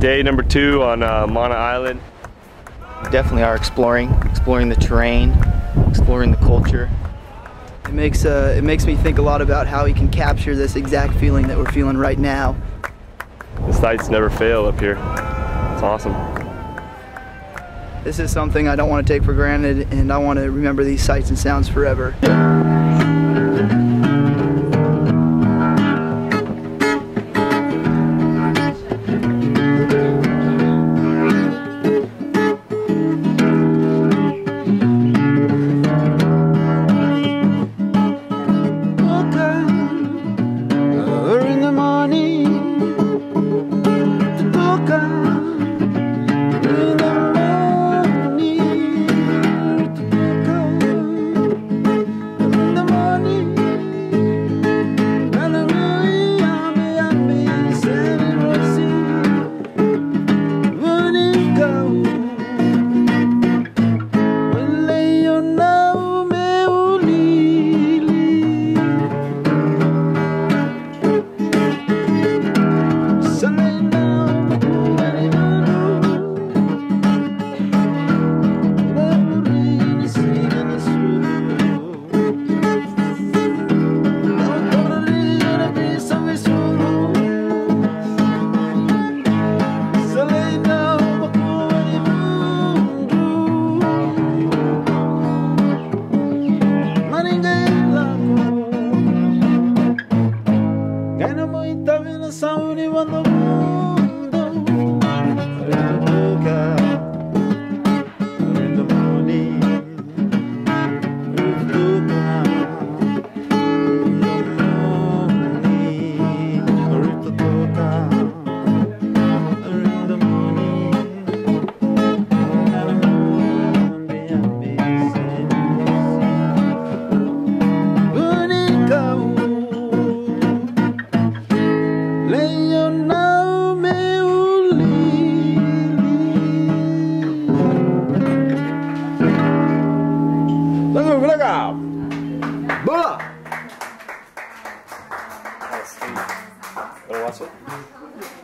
Day number 2 on Kuata Island. We definitely are exploring the terrain, exploring the culture. It makes me think a lot about how we can capture this exact feeling that we're feeling right now. The sights never fail up here. It's awesome. This is something I don't want to take for granted, and I want to remember these sights and sounds forever. Wanna watch it?